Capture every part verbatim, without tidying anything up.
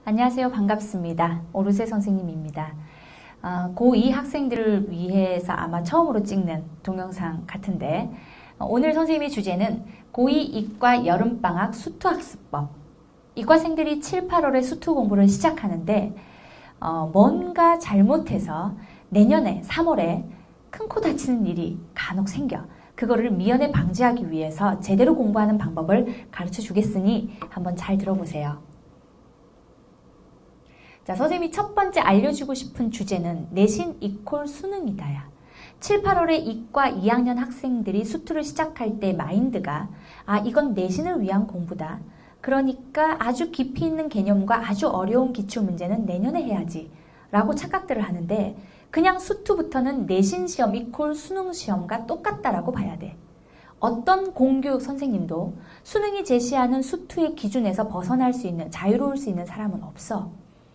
안녕하세요. 반갑습니다. 오르세 선생님입니다. 어, 고이 학생들을 위해서 아마 처음으로 찍는 동영상 같은데 어, 오늘 선생님의 주제는 고이 이과 여름방학 수투학습법. 이과생들이 칠, 팔월에 수투 공부를 시작하는데 어, 뭔가 잘못해서 내년에 삼월에 큰 코 다치는 일이 간혹 생겨. 그거를 미연에 방지하기 위해서 제대로 공부하는 방법을 가르쳐 주겠으니 한번 잘 들어보세요. 자, 선생님이 첫 번째 알려주고 싶은 주제는 내신 이퀄 수능이다야. 칠, 팔월에 이과 이 학년 학생들이 수투를 시작할 때 마인드가 아, 이건 내신을 위한 공부다. 그러니까 아주 깊이 있는 개념과 아주 어려운 기출문제는 내년에 해야지 라고 착각들을 하는데 그냥 수투부터는 내신 시험 이퀄 수능 시험과 똑같다라고 봐야 돼. 어떤 공교육 선생님도 수능이 제시하는 수투의 기준에서 벗어날 수 있는, 자유로울 수 있는 사람은 없어.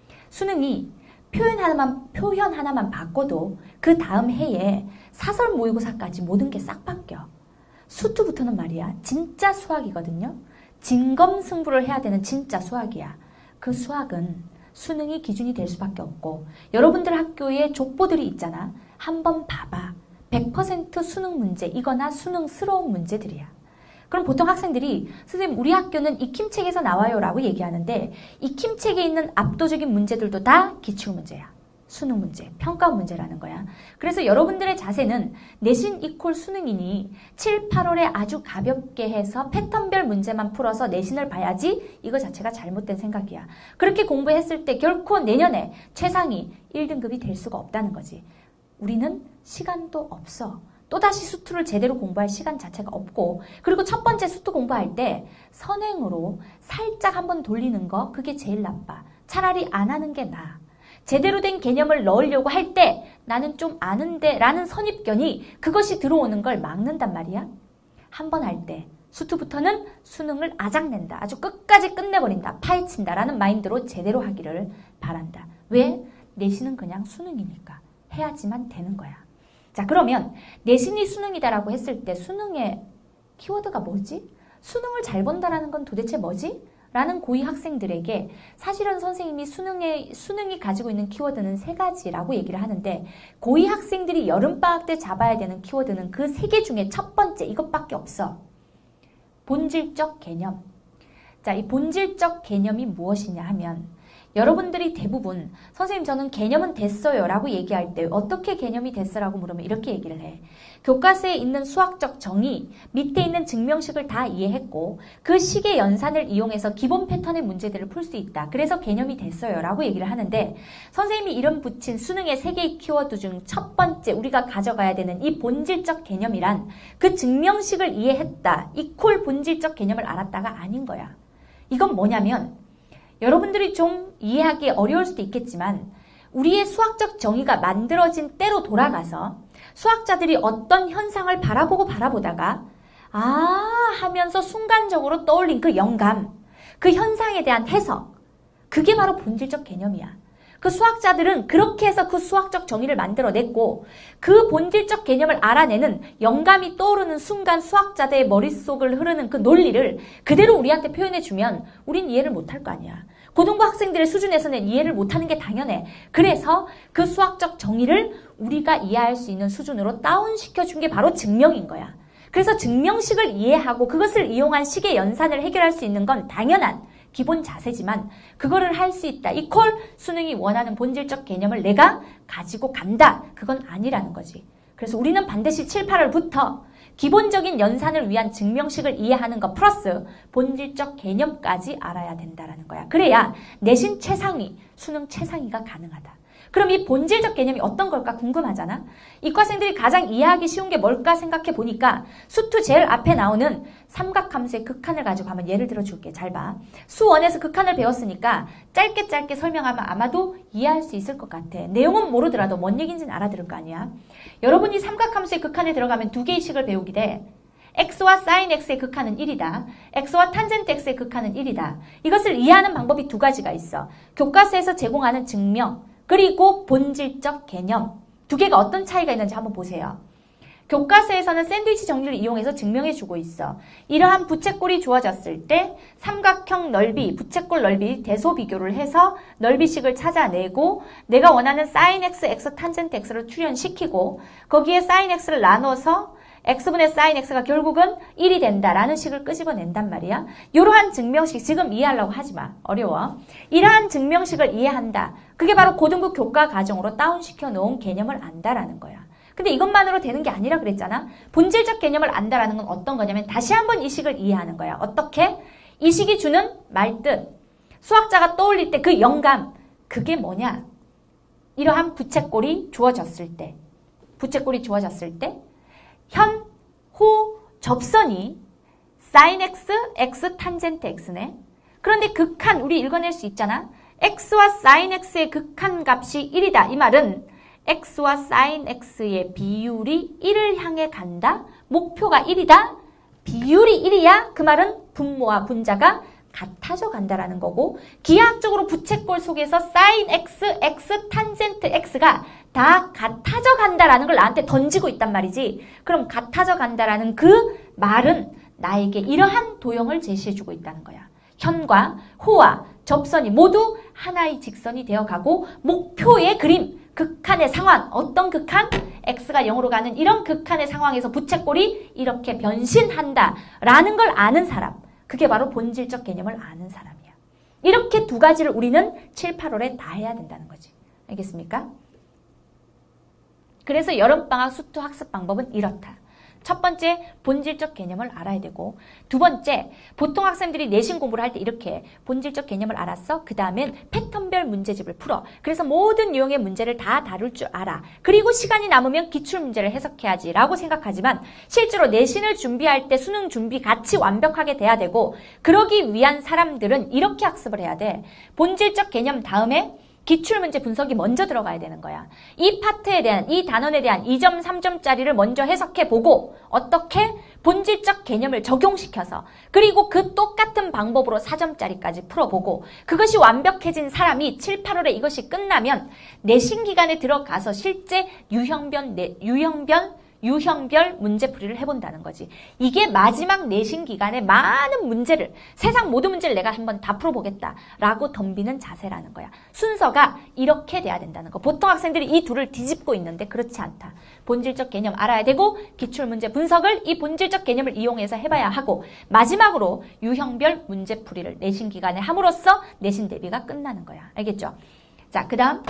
수능이 표현 하나만, 표현 하나만 바꿔도 그 다음 해에 사설 모의고사까지 모든 게 싹 바뀌어. 수투부터는 말이야. 진짜 수학이거든요. 진검승부를 해야 되는 진짜 수학이야. 그 수학은 수능이 기준이 될 수밖에 없고 여러분들 학교에 족보들이 있잖아. 한번 봐봐. 백 퍼센트 수능 문제이거나 수능스러운 문제들이야. 그럼 보통 학생들이 선생님 우리 학교는 익힘책에서 나와요 라고 얘기하는데 익힘책에 있는 압도적인 문제들도 다 기출문제야. 수능 문제, 평가 문제라는 거야. 그래서 여러분들의 자세는 내신 이퀄 수능이니 칠, 팔월에 아주 가볍게 해서 패턴별 문제만 풀어서 내신을 봐야지 이거 자체가 잘못된 생각이야. 그렇게 공부했을 때 결코 내년에 최상위 일 등급이 될 수가 없다는 거지. 우리는 시간도 없어. 또다시 수투를 제대로 공부할 시간 자체가 없고 그리고 첫 번째 수투 공부할 때 선행으로 살짝 한번 돌리는 거 그게 제일 나빠. 차라리 안 하는 게 나아. 제대로 된 개념을 넣으려고 할 때 나는 좀 아는데 라는 선입견이 그것이 들어오는 걸 막는단 말이야. 한 번 할 때 수투부터는 수능을 아작낸다. 아주 끝까지 끝내버린다. 파헤친다 라는 마인드로 제대로 하기를 바란다. 왜? 내신은 그냥 수능이니까. 해야지만 되는 거야. 자, 그러면 내신이 수능이다라고 했을 때 수능의 키워드가 뭐지? 수능을 잘 본다라는 건 도대체 뭐지? 라는 고이 학생들에게 사실은 선생님이 수능에, 수능이 가지고 있는 키워드는 세 가지라고 얘기를 하는데 고이 학생들이 여름방학 때 잡아야 되는 키워드는 그 세 개 중에 첫 번째 이것밖에 없어. 본질적 개념. 자, 이 본질적 개념이 무엇이냐 하면 여러분들이 대부분 선생님 저는 개념은 됐어요 라고 얘기할 때 어떻게 개념이 됐어라고 물으면 이렇게 얘기를 해. 교과서에 있는 수학적 정의, 밑에 있는 증명식을 다 이해했고 그 식의 연산을 이용해서 기본 패턴의 문제들을 풀 수 있다. 그래서 개념이 됐어요 라고 얘기를 하는데 선생님이 이름 붙인 수능의 세 개의 키워드 중 첫 번째 우리가 가져가야 되는 이 본질적 개념이란 그 증명식을 이해했다. 이퀄 본질적 개념을 알았다가 아닌 거야. 이건 뭐냐면 여러분들이 좀 이해하기 어려울 수도 있겠지만 우리의 수학적 정의가 만들어진 때로 돌아가서 수학자들이 어떤 현상을 바라보고 바라보다가 아 하면서 순간적으로 떠올린 그 영감, 그 현상에 대한 해석, 그게 바로 본질적 개념이야. 그 수학자들은 그렇게 해서 그 수학적 정의를 만들어냈고 그 본질적 개념을 알아내는 영감이 떠오르는 순간 수학자들의 머릿속을 흐르는 그 논리를 그대로 우리한테 표현해주면 우린 이해를 못할 거 아니야. 고등부 학생들의 수준에서는 이해를 못하는 게 당연해. 그래서 그 수학적 정의를 우리가 이해할 수 있는 수준으로 다운시켜준 게 바로 증명인 거야. 그래서 증명식을 이해하고 그것을 이용한 식의 연산을 해결할 수 있는 건 당연한 기본 자세지만 그거를 할 수 있다. 이퀄 수능이 원하는 본질적 개념을 내가 가지고 간다. 그건 아니라는 거지. 그래서 우리는 반드시 칠, 팔월부터 기본적인 연산을 위한 증명식을 이해하는 것 플러스 본질적 개념까지 알아야 된다는 거야. 그래야 내신 최상위, 수능 최상위가 가능하다. 그럼 이 본질적 개념이 어떤 걸까 궁금하잖아. 이과생들이 가장 이해하기 쉬운 게 뭘까 생각해 보니까 수투 제일 앞에 나오는 삼각함수의 극한을 가지고 한번 예를 들어줄게. 잘 봐. 수원에서 극한을 배웠으니까 짧게 짧게 설명하면 아마도 이해할 수 있을 것 같아. 내용은 모르더라도 뭔 얘기인지는 알아들을 거 아니야. 여러분이 삼각함수의 극한에 들어가면 두 개의 식을 배우게 돼. x와 sin x의 극한은 일이다. x와 탄젠트 x의 극한은 일이다. 이것을 이해하는 방법이 두 가지가 있어. 교과서에서 제공하는 증명 그리고 본질적 개념. 두 개가 어떤 차이가 있는지 한번 보세요. 교과서에서는 샌드위치 정리를 이용해서 증명해주고 있어. 이러한 부채꼴이 주어졌을 때 삼각형 넓이, 부채꼴 넓이 대소 비교를 해서 넓이식을 찾아내고 내가 원하는 sin x, x 탄젠트 x를 출현시키고 거기에 sin x를 나눠서 x분의 sin x가 결국은 일이 된다라는 식을 끄집어낸단 말이야. 이러한 증명식 지금 이해하려고 하지 마. 어려워. 이러한 증명식을 이해한다. 그게 바로 고등부 교과 과정으로 다운시켜 놓은 개념을 안다라는 거야. 근데 이것만으로 되는 게 아니라 그랬잖아. 본질적 개념을 안다라는 건 어떤 거냐면 다시 한번 이 식을 이해하는 거야. 어떻게? 이 식이 주는 말뜻. 수학자가 떠올릴 때 그 영감. 그게 뭐냐? 이러한 부채꼴이 주어졌을 때. 부채꼴이 주어졌을 때 현, 호, 접선이 sin x, x 탄젠트 x네. 그런데 극한 우리 읽어낼 수 있잖아. x와 sin x의 극한 값이 일이다. 이 말은 x와 sin x의 비율이 일을 향해 간다. 목표가 일이다. 비율이 일이야. 그 말은 분모와 분자가 같아져 간다라는 거고 기하학적으로 부채꼴 속에서 sin x, x 탄젠트 x가 다 같아져 간다라는 걸 나한테 던지고 있단 말이지. 그럼 같아져 간다라는 그 말은 나에게 이러한 도형을 제시해주고 있다는 거야. 현과 호와 접선이 모두 하나의 직선이 되어가고 목표의 그림, 극한의 상황, 어떤 극한? x가 영으로 가는 이런 극한의 상황에서 부채꼴이 이렇게 변신한다라는 걸 아는 사람. 그게 바로 본질적 개념을 아는 사람이야. 이렇게 두 가지를 우리는 칠, 팔월에 다 해야 된다는 거지. 알겠습니까? 그래서 여름방학 수투 학습 방법은 이렇다. 첫 번째, 본질적 개념을 알아야 되고 두 번째, 보통 학생들이 내신 공부를 할 때 이렇게 본질적 개념을 알았어? 그 다음엔 패턴별 문제집을 풀어. 그래서 모든 유형의 문제를 다 다룰 줄 알아. 그리고 시간이 남으면 기출문제를 해석해야지 라고 생각하지만 실제로 내신을 준비할 때 수능 준비 같이 완벽하게 돼야 되고 그러기 위한 사람들은 이렇게 학습을 해야 돼. 본질적 개념 다음에 기출문제 분석이 먼저 들어가야 되는 거야. 이 파트에 대한, 이 단원에 대한 이 점, 삼 점짜리를 먼저 해석해보고 어떻게 본질적 개념을 적용시켜서 그리고 그 똑같은 방법으로 사 점짜리까지 풀어보고 그것이 완벽해진 사람이 칠, 팔월에 이것이 끝나면 내신 기간에 들어가서 실제 유형별, 내, 유형별 유형별 문제풀이를 해본다는 거지. 이게 마지막 내신 기간에 많은 문제를 세상 모든 문제를 내가 한번 다 풀어보겠다라고 덤비는 자세라는 거야. 순서가 이렇게 돼야 된다는 거. 보통 학생들이 이 둘을 뒤집고 있는데 그렇지 않다. 본질적 개념 알아야 되고 기출문제 분석을 이 본질적 개념을 이용해서 해봐야 하고 마지막으로 유형별 문제풀이를 내신 기간에 함으로써 내신 대비가 끝나는 거야. 알겠죠? 자, 그 다음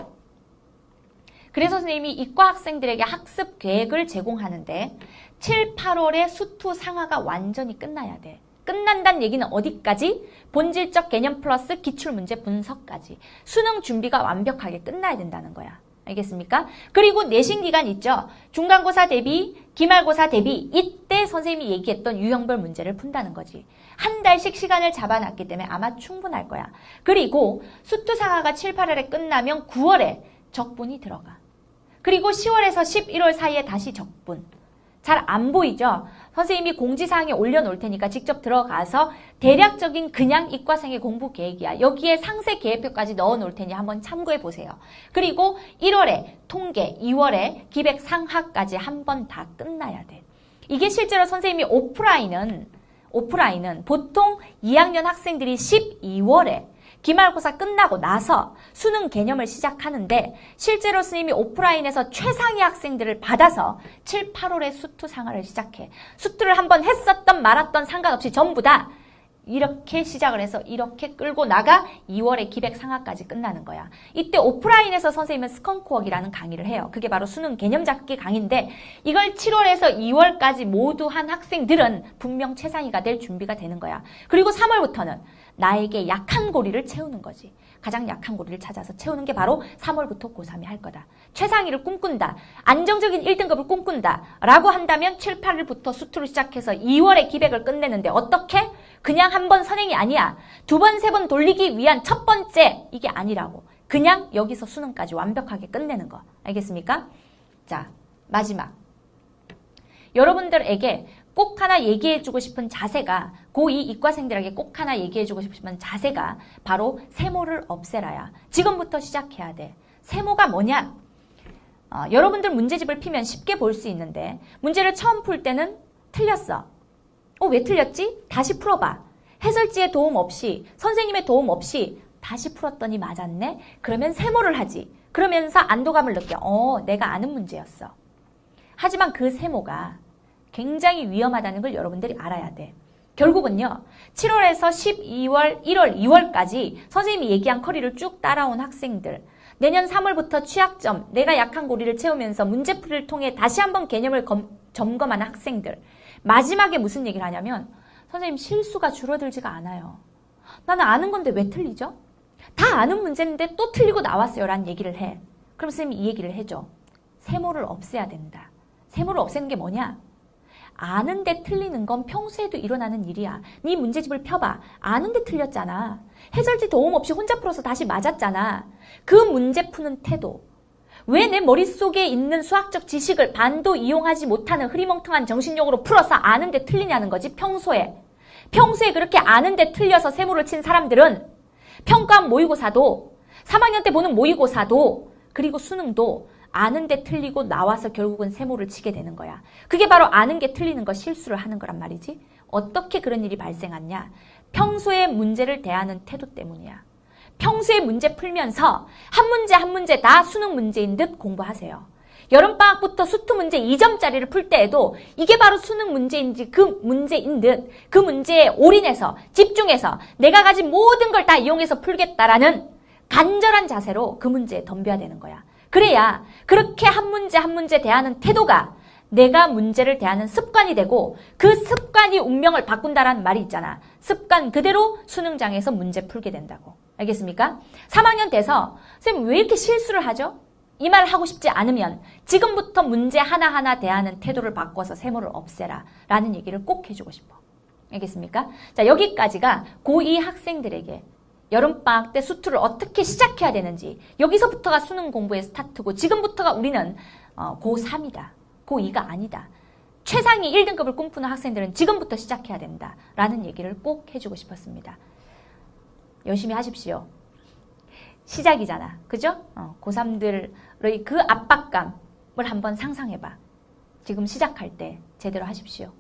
그래서 선생님이 이과 학생들에게 학습 계획을 제공하는데 칠, 팔월에 수투 상하가 완전히 끝나야 돼. 끝난다는 얘기는 어디까지? 본질적 개념 플러스 기출문제 분석까지. 수능 준비가 완벽하게 끝나야 된다는 거야. 알겠습니까? 그리고 내신 기간 있죠? 중간고사 대비, 기말고사 대비 이때 선생님이 얘기했던 유형별 문제를 푼다는 거지. 한 달씩 시간을 잡아놨기 때문에 아마 충분할 거야. 그리고 수투 상하가 칠, 팔월에 끝나면 구월에 적분이 들어가. 그리고 시월에서 십일월 사이에 다시 적분. 잘 안 보이죠? 선생님이 공지사항에 올려놓을 테니까 직접 들어가서 대략적인 그냥 이과생의 공부 계획이야. 여기에 상세 계획표까지 넣어놓을 테니 한번 참고해 보세요. 그리고 일월에 통계, 이월에 기백 상하까지 한 번 다 끝나야 돼. 이게 실제로 선생님이 오프라인은 오프라인은 보통 이 학년 학생들이 십이월에 기말고사 끝나고 나서 수능 개념을 시작하는데 실제로 스님이 오프라인에서 최상위 학생들을 받아서 칠, 팔월에 수투 상하를 시작해. 수투를 한번 했었던 말았던 상관없이 전부 다 이렇게 시작을 해서 이렇게 끌고 나가 이월에 기백 상하까지 끝나는 거야. 이때 오프라인에서 선생님은 스컹크웍이라는 강의를 해요. 그게 바로 수능 개념 잡기 강의인데 이걸 칠월에서 이월까지 모두 한 학생들은 분명 최상위가 될 준비가 되는 거야. 그리고 삼월부터는 나에게 약한 고리를 채우는 거지. 가장 약한 고리를 찾아서 채우는 게 바로 삼월부터 고삼이 할 거다. 최상위를 꿈꾼다. 안정적인 일 등급을 꿈꾼다. 라고 한다면 칠, 팔월부터 수투를 시작해서 이월에 기백을 끝내는데 어떻게? 그냥 한 번 선행이 아니야. 두 번, 세 번 돌리기 위한 첫 번째 이게 아니라고. 그냥 여기서 수능까지 완벽하게 끝내는 거. 알겠습니까? 자, 마지막. 여러분들에게 꼭 하나 얘기해주고 싶은 자세가 고이 이과생들에게 꼭 하나 얘기해주고 싶은 자세가 바로 세모를 없애라야. 지금부터 시작해야 돼. 세모가 뭐냐? 어, 여러분들 문제집을 피면 쉽게 볼 수 있는데 문제를 처음 풀 때는 틀렸어. 어, 왜 틀렸지? 다시 풀어봐. 해설지의 도움 없이 선생님의 도움 없이 다시 풀었더니 맞았네? 그러면 세모를 하지. 그러면서 안도감을 느껴. 어, 내가 아는 문제였어. 하지만 그 세모가 굉장히 위험하다는 걸 여러분들이 알아야 돼. 결국은요. 칠월에서 십이월, 일월, 이월까지 선생님이 얘기한 커리를 쭉 따라온 학생들, 내년 삼월부터 취약점, 내가 약한 고리를 채우면서 문제풀이를 통해 다시 한번 개념을 검, 점검하는 학생들, 마지막에 무슨 얘기를 하냐면 선생님 실수가 줄어들지가 않아요. 나는 아는 건데 왜 틀리죠? 다 아는 문제인데 또 틀리고 나왔어요 라는 얘기를 해. 그럼 선생님이 이 얘기를 해줘. 세모를 없애야 된다. 세모를 없애는 게 뭐냐? 아는데 틀리는 건 평소에도 일어나는 일이야. 네 문제집을 펴봐. 아는데 틀렸잖아. 해설지 도움 없이 혼자 풀어서 다시 맞았잖아. 그 문제 푸는 태도. 왜 내 머릿속에 있는 수학적 지식을 반도 이용하지 못하는 흐리멍텅한 정신력으로 풀어서 아는데 틀리냐는 거지, 평소에. 평소에 그렇게 아는데 틀려서 세모를 친 사람들은 평가원 모의고사도, 삼 학년 때 보는 모의고사도, 그리고 수능도 아는데 틀리고 나와서 결국은 세모를 치게 되는 거야. 그게 바로 아는 게 틀리는 거, 실수를 하는 거란 말이지. 어떻게 그런 일이 발생하냐? 평소에 문제를 대하는 태도 때문이야. 평소에 문제 풀면서 한 문제 한 문제 다 수능 문제인 듯 공부하세요. 여름방학부터 수투 문제 이 점짜리를 풀 때에도 이게 바로 수능 문제인지 그 문제인 듯 그 문제에 올인해서 집중해서 내가 가진 모든 걸 다 이용해서 풀겠다라는 간절한 자세로 그 문제에 덤벼야 되는 거야. 그래야 그렇게 한 문제 한 문제 대하는 태도가 내가 문제를 대하는 습관이 되고 그 습관이 운명을 바꾼다라는 말이 있잖아. 습관 그대로 수능장에서 문제 풀게 된다고. 알겠습니까? 삼 학년 돼서 선생님 왜 이렇게 실수를 하죠? 이 말 하고 싶지 않으면 지금부터 문제 하나하나 대하는 태도를 바꿔서 세모를 없애라 라는 얘기를 꼭 해주고 싶어. 알겠습니까? 자, 여기까지가 고이 학생들에게 여름방학 때 수투를 어떻게 시작해야 되는지, 여기서부터가 수능 공부의 스타트고 지금부터가 우리는 어, 고삼이다. 고이가 아니다. 최상위 일 등급을 꿈꾸는 학생들은 지금부터 시작해야 된다라는 얘기를 꼭 해주고 싶었습니다. 열심히 하십시오. 시작이잖아. 그죠? 어, 고삼들의 그 압박감을 한번 상상해봐. 지금 시작할 때 제대로 하십시오.